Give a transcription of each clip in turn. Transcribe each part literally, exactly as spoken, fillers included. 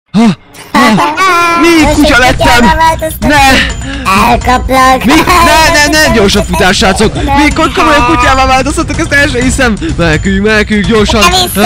Ha, ha. Mi kutya lettem? Ne! Elkaplak! Mi? Ne, ne, ne! Gyorsan futás, srácok! Mi komolyan kutyává változtatok, ezt el sem hiszem! Meneküljünk, meneküljünk, gyorsan!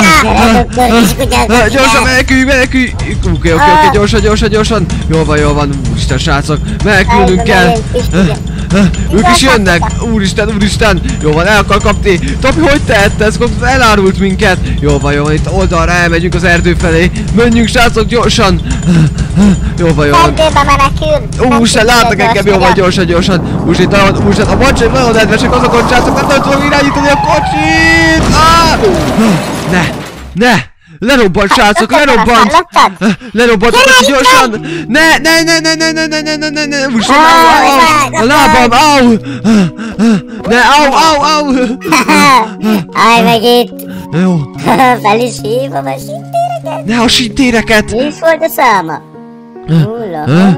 Gyorsan meneküljünk, meneküljünk! Oké, oké, oké, gyorsan, gyorsan, gyorsan! Jól van, jól van, úristen, srácok! Menekülnünk kell! Ők is jönnek! Úristen, úristen! Jó van, el akar kapni! Topi, hogy tehette? Ez elárult minket! Jó van, jó van, itt oldalra elmegyünk az erdő felé! Menjünk, srácok, gyorsan! Jó van, jó van! Erdőbe menekül! Úristen, látnak engem, jó van, gyorsan, gyorsan! Úristen, nagyon, úristen, a bocsaik nagyon nedvesek azokon, srácok, nem tudom irányítani a kocsit! Ne! Ne! Lerobbant, srácok, lerobbant! Lerobbant a kocsi, gyorsan! Ne, ne, ne, ne, ne, ne, ne, ne, ne, ne, ne, úristen, au, a lábam, au! Ne, au, au, au! Állj meg itt! Jó. Fel is hívom a sintéreket! Ne a sintéreket! Mi is volt a száma? Nulla.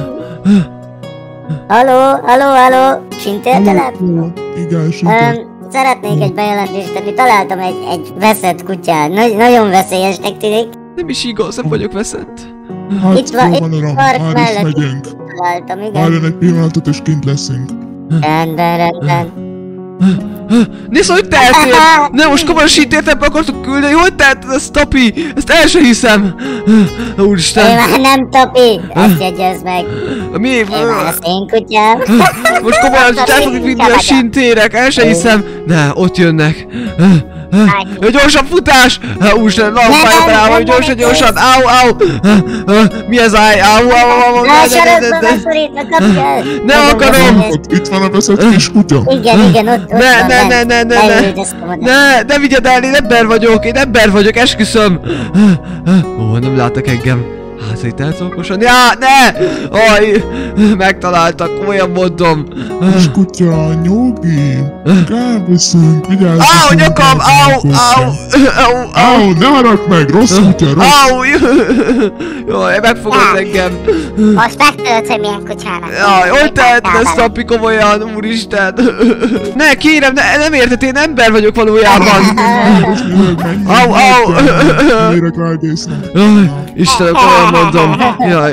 Halló, halló, halló! Sintértelep? Igen, sintér. Szeretnék egy bejelentést tenni, találtam egy, egy veszett kutyát. Nagy, nagyon veszélyesnek tűnik. Nem is igaz, nem vagyok veszett. Hát, Itt van, itt uram, park már is mellett megyünk. találtam, igen. Várjon egy pillanatot és kint leszünk. Rendben, rendben. Nézd, hogy tehetél! Ne, most komolyan sintértebbe akartok küldeni, hogy teheted ezt, Tapi? Ezt el sem hiszem! Úristen! Én már nem Tapi, ezt jegyezd meg. Mi? Én már az én kutyám. Most komolyan el fogjuk vinni a sintérek, el sem hiszem! Ne, ott jönnek! Jó, gyorsan futás! Úristen, lampája rá, hogy gyorsan, gyorsan! Au, au! Mi ez áj? Au, au, au! Ne, sarokba beszorítva, kapj el! Nem akarom! Itt van a veszett kis kutya. Igen, igen, ott, ott Ne, van ne, ne, ne, ne, ne! Ne, ne vigyed el, én ember vagyok, én ember vagyok, esküszöm! Ó, nem láttak engem. Hát, itt elszolkosan. Ja, ne! Aj, megtaláltak, olyan mondom. Kis kutya, nyugi. Elviszünk, vigyázz. Au, nyakam, au, au, au, Au, ne haragd meg, rossz kutya, rossz. au, jaj, megfogod engem. Most megtudod, hogy milyen kutyának. Jaj, hogy teheted ezt, Tapi, komolyan, úristen. Ne, kérem, ne, nem érted, én ember vagyok valójában. Au, au. Mire rágésznek. Jaj, Istenem, komolyan mondom. Jaj.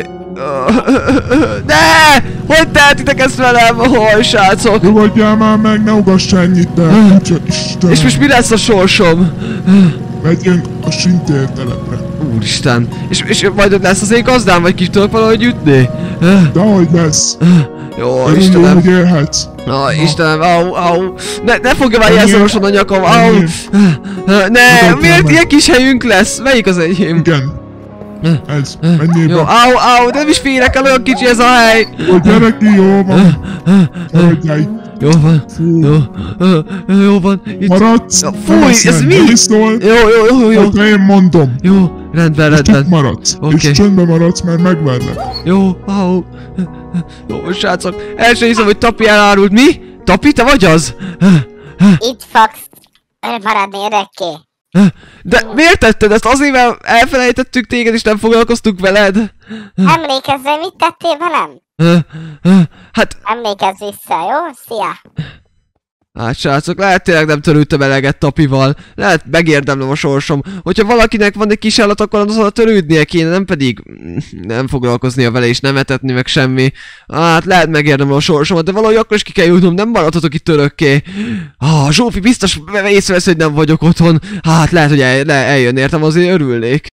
Ne! Hogy tehetitek ezt velem? Hoj, srácok! Nyugodjál már meg, ne ugass ennyit, te kutya, Isten! És most mi lesz a sorsom? Megyünk a sintértelepre. Úristen. És, és majd lesz az én gazdám, vagy ki tudok valahogy ütni? Dehogy lesz. Jó, Örülünk, Istenem. hogy élhetsz. Ah, Istenem, au, au. Ne, ne fogja már ilyen szorosan a nyakam, au. Ne, miért ilyen kis helyünk lesz? Melyik az enyém? Igen. Ez, menjél Jó, be. au, au, nem is férek el, olyan kicsi ez a hely. Ó, gyere ki, jó van. Maradjál itt. Jó van, jó, jó van. Itt. Maradsz. Ja, fúj, ez mi? Nem is szól. Jó, jó, jó, jó. Hát én mondom. Jó, rendben, Csak rendben. maradsz. Oké. És csöndben maradsz, mert megverlek. Jó, au. Jó, srácok, el sem hiszem, hogy Tapi elárult. Mi? Tapi, te vagy az? Itt fogsz maradni örökké. De miért tetted ezt? Azért, mert elfelejtettük téged és nem foglalkoztunk veled? Emlékezzel, mit tettél velem? Hát, Emlékezz vissza, jó? Szia! hát srácok, lehet tényleg nem törődtem eleget Tapival. Lehet megérdemlem a sorsom. Hogyha valakinek van egy kis állat, akkor azon törődnie kéne, nem pedig nem foglalkoznia vele és nem etetni meg semmi. Hát lehet megérdemlem a sorsomat, de valahogy akkor is ki kell jutnom, nem maradhatok itt örökké. Ah, Zsófi biztos észrevesz, hogy nem vagyok otthon. Hát lehet, hogy el, le, eljön, értem, azért örülnék.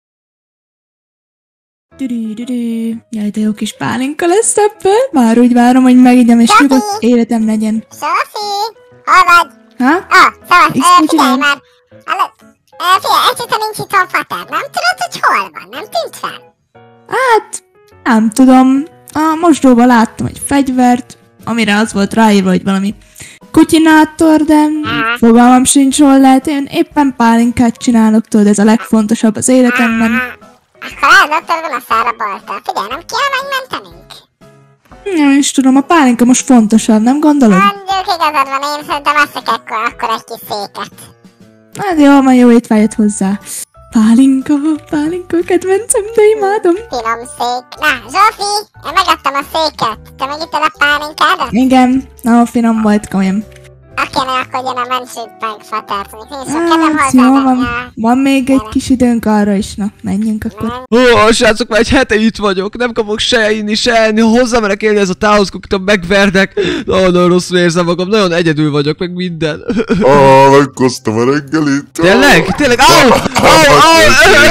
Dürü-dürü. Jaj, de jó kis pálinka lesz ebből. Már úgy várom, hogy megigyem és nyugodt életem legyen. Sofi! Hol vagy? Ha? Ah, szóval, Itt ö, mit figyelj csinál? már! Előtt, ö, figyelj, egyszerűen nincs itthon Fater, nem tudod, hogy hol van? Nem tűnt fel? Hát, nem tudom. A mosdóban láttam egy fegyvert, amire az volt ráírva, hogy valami kutyinátor, de fogalmam sincs, hol lehet. Én éppen pálinkát csinálok, tudod, ez a legfontosabb az életemben. Akkor eldobtad volna a szára bolttal. Figyelj, nem kéne megmentenünk? Nem is tudom, a pálinka most fontosabb, nem gondolod? Mondjuk igazad van, én szerintem veszek akkor, akkor egy kis széket. Hát jó, majd jó étvágyat hozzá. Pálinka, pálinka, kedvencem, de imádom. Finom szék. Na, Zsófi, én megadtam a széket. Te megitted a pálinkádat? Igen, nagyon finom volt, komolyan. Kéne, akkor jön a mensőt meg fatert, hogy nincs a kedvem Hát, jó hozzá. van. Van még egy kis időnk arra is, na, menjünk akkor. Ó, srácok, már egy hete itt vagyok, nem kapok se inni, se enni, hozzámerek élni ez a tához, akit megvernek. Nagyon rosszul érzem magam, nagyon egyedül vagyok, meg minden. Ah, megkoztam a reggelit. Tényleg? Tényleg? Au! Au! Au!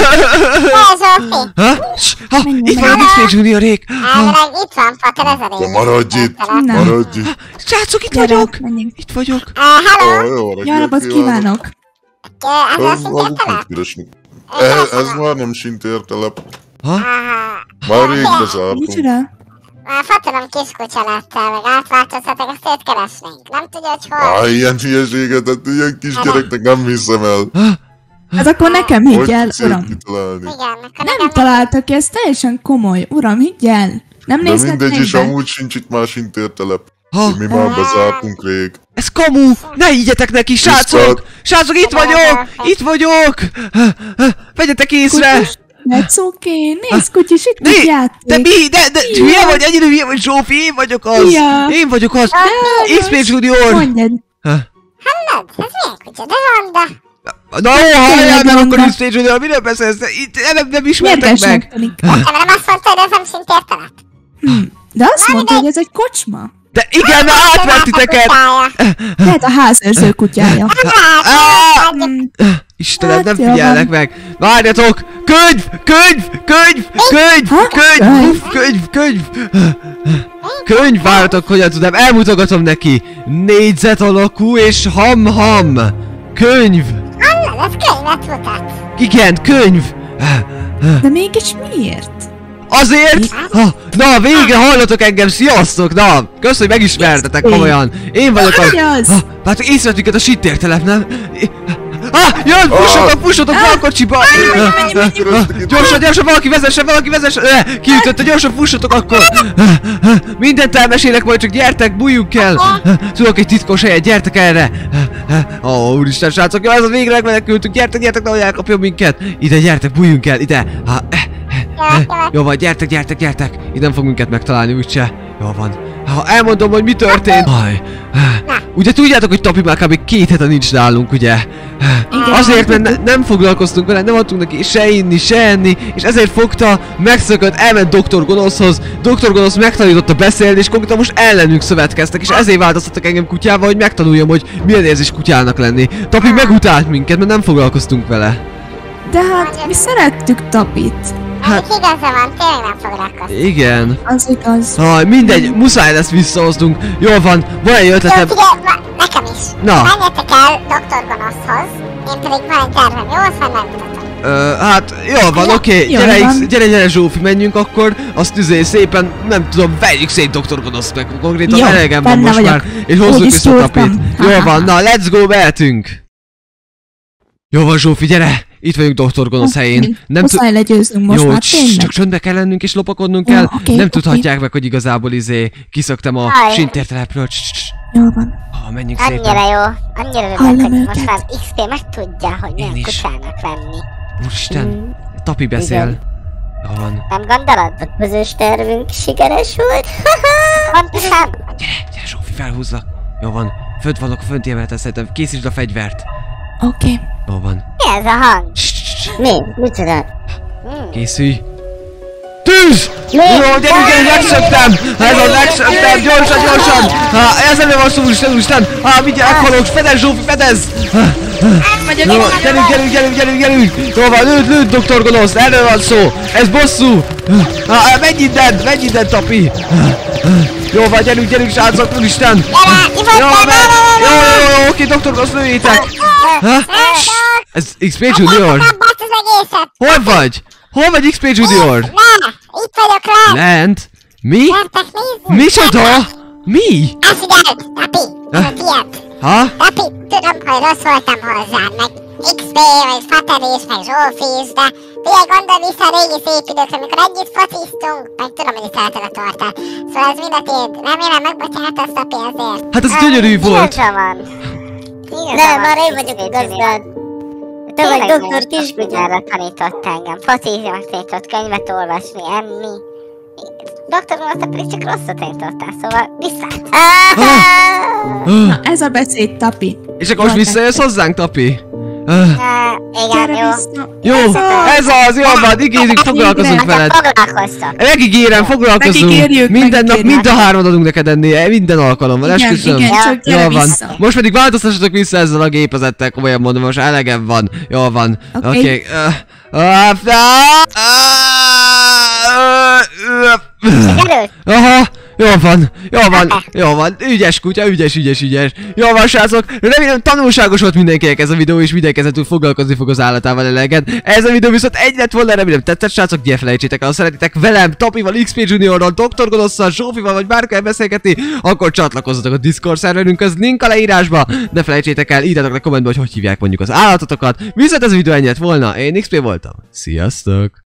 Ez Zsófi. Ha? Ss, ha? Itt van a X-Ray Juniorék! Elvileg itt van, Fater, ez a Ja, régi. maradj itt, Na. maradj itt. Srácok, itt Gyere, vagyok! menjünk. Itt vagyok. Uh, hello, Ah, jó reggelt Jó napot kívánok! uh, ez a Ez maguk szintételep? mit keresnek? Ez, ez már nem sintértelep. Ha? Aha. Már rég bezártunk. Micsoda? Uh, Faterom kiskutya lettel, meg átváltoztatok, azt őt keresnénk. Nem tudja, hogy hol? Á, ilyen hülyeséget, hát ilyen kisgyereknek nem hiszem el. Ez akkor nekem Hogy higgy el, tudsz uram. ilyet kitalálni? Igen, akkor Nem nekem találtak ki, ez teljesen komoly. Uram, higgy el. Nem De mindegy, nézhetnék és be. amúgy sincs itt már sintértelep. Ha? Mi már bezártunk rég. Ez kamu! Ne higgyetek neki, srácok! Tisztelt. Srácok, itt vagyok! Itt vagyok! Vegyetek észre! Kutyus, that's okay. Nézd, kutyus, itt Né, is játék. de mi? De, de, Ja. hülye vagy? Ennyire hülye vagy, Zsófi? Én vagyok az! Ja. Én vagyok az! De- X-Ray Junior! Mondjad. Ha? hallod? Ez milyen kutya? De Honda. Na jó, halljál meg Honda. akkor X-Ray Junior, miről beszélsz? Itt nem, nem ismertek Mérgesnek meg! tűnik. Nem, nem azt mondta, hogy ez nem szintértelep? De azt mondta, hogy ez egy kocsma. De igen, mert átvert titeket! Lehet a házőrző kutyája. Á! Mm, Istenem, Hát, nem jó figyelnek van. meg! Várjatok! Könyv! Könyv! Könyv! Könyv! Ha? Könyv! Könyv? Uff, könyv! Könyv! Könyv! Várjatok, hogyan tudom, elmutogatom neki! Négyzet alakú és ham-ham! Könyv! Hallod, ez könyvet mutat. Igen, könyv! De mégis miért? Azért? Ha, na, végre hallatok engem, sziasztok! Na, kösz, hogy megismertetek komolyan! Én vagyok az... Ki az? Ha, hát észrevettük a sittértelep, nem? Ah, jön, fussatok, fussatok be a kocsiba! Gyorsan, gyorsan, valaki vezesse, valaki vezesse! Eh, Kiütötte, gyorsan, fussatok akkor! Mindent elmesélek majd, csak gyertek, bújjunk el! Tudok egy titkos helyet, gyertek erre! Ó, oh, úristen, srácok, jó, ez a végre megmenekültünk, gyertek, gyertek, nehogy elkapjon minket! Ide, gyertek, bújjunk el, ide! Ha, eh, eh, jó van, gyertek, gyertek, gyertek! Itt nem fog minket megtalálni, úgyse. Jó van. Ha elmondom, hogy mi történt. Aj. Ugye tudjátok, hogy Tapi már kb. két hete nincs nálunk, ugye? Igen. Azért, mert ne, nem foglalkoztunk vele, nem adtunk neki se inni, se enni, és ezért fogta, megszökött, elment doktor Gonoszhoz. doktor Gonosz megtanította beszélni, és konkrétan most ellenünk szövetkeztek, és ezért változtattak engem kutyával, hogy megtanuljam, hogy milyen érzés kutyának lenni. Tapi megutált minket, mert nem foglalkoztunk vele. De hát mi szerettük Tapit. Hát igaza van, tényleg nem foglalkozni. Igen. Az igaz. Aj, mindegy, muszáj lesz visszahoznunk. Jól van, van egy Jó, ötletem. figyelj, va- nekem is. Na. Menjetek el doktor Gonoszhoz, én pedig van egy tervem, jó? Azt már megmutatom. Ö, hát, jó van, oké, okay. Jól gyere, van. X, gyere, gyere Zsófi, menjünk akkor, azt üzé szépen, nem tudom, vegyük szét doktor Gonosz meg, konkrétan Jó, elegem van benne most vagyok. már, és hozzuk Úgyis vissza szúrtam. Tapit. Jó van, na, let's go, mehetünk! Jó van Zsófi, gyere! Itt vagyunk doktor Gonosz helyén. Nem tud... Muszáj legyőznünk most Jó, már, css, tényleg. csak csöndbe kell lennünk és lopakodnunk Jó, kell. oké, Nem oké. tudhatják meg, hogy igazából izé kiszöktem a Jaj. sintértelepről. Css, css. Jó van. Ah, menjünk Annyira szépen. jó, annyira örülök, Hallom hogy őket. most már iksz pé megtudja, hogy milyen is. kutyának lenni. Úristen, Tapi beszél. Igen. Jó van. Nem gondolod? A közös tervünk sikeres volt. Pontosan. Gyere, gyere Zsófi, felhúzlak. Jó van, fönt vannak, fönt emelten szerintem. Készítsd a fegyvert. Oké. Jó van. Mi ez a hang? Css, css, css. Mi? Micsoda? Készülj! Tűz! Mi? Jó, gyerünk, gyerünk, megszöktem! Ez az, megszöktem! Gyorsan, gyorsan! Ha, ez nem van szó, úristen, úristen! Ha, mindjárt meghalok! Fedez, Zsófi, fedez! Jó, gyerünk, gyerünk, gyerünk, gyerünk, gyerünk! Jó van, lőd, lőd, doktor Gonosz, erről van szó! Ez bosszú! Ha, menj innen, menj innen, Tapi! Jó van, gyerünk, gyerünk, srácok, úristen! Jó, menj! Jó, jó, jó, oké, doktor Gonosz, lőjétek! Ha? Ez iksz pé Junior? Megbárt az egészet! Hol vagy? Hol vagy iksz pé Junior? Ne! Itt vagyok rá! Lent? Mi? Gyertek, nézzük! Micsoda? Mi? Elfigyeld, Tapi! Ez a tiéd! Ha? Tapi, tudom, hogy rossz voltam hozzád, meg iksz pé, vagy Fater is, meg Zsófi is, de figyelj, gondolj vissza a régi szép időkre, amikor együtt fociztunk, meg tudom, hogy szereted a tortát. Szóval ez mind a tiéd. Remélem megbocsátasz, Tapi, ezért. Hát ez gyönyörű volt. Igaza van. Igaza Nem, van, már én X vagyok P a gazdád. Te vagy doktor Kiskutya. Kiskutyára tanított engem. Focizni tanított, könyvet olvasni, enni. doktor úr, te pedig csak rosszat értottál, szóval viszlát. Na, ez a beszéd, Tapi. És akkor most Jól visszajössz tetted. hozzánk, Tapi? Uh, Igen, Gyere jó. vissza. jó, Ez az. ez az, jó van, ígérjük, foglalkozunk Végre. veled. Foglalkoztok. Megígérem, foglalkozunk. Megígérjük, Minden nap, megígérjük. mind a hármat adunk neked enni, minden alkalommal, Igen, esküszöm. igen, csak gyere Jól van. vissza. Most pedig változtassatok vissza ezzel a gépezettel, komolyan mondom, most elegem van. Jól van. Oké. Oké. Okay. Uh, uh, Sikerült? Aha, jól van, jól van, jól van, ügyes kutya, ügyes, ügyes, ügyes. Jól van, srácok, remélem tanulságos volt mindenkinek ez a videó, és mindenki ezen túl foglalkozni fog az állatával eleget. Ez a videó viszont egy lett volna, remélem tetszett, srácok, ne felejtsétek el, ha szeretitek velem, Tapival, iksz pé Juniorral, doktor Gonosszal, Zsófival vagy bárkivel beszélgetni, akkor csatlakozzatok a Discord szerverünkhöz, link a leírásba, ne felejtsétek el, írjátok le kommentbe, hogy hogy hívják mondjuk az állatotokat. Viszont ez a videó ennyi lett volna, én iksz pé voltam, sziasztok!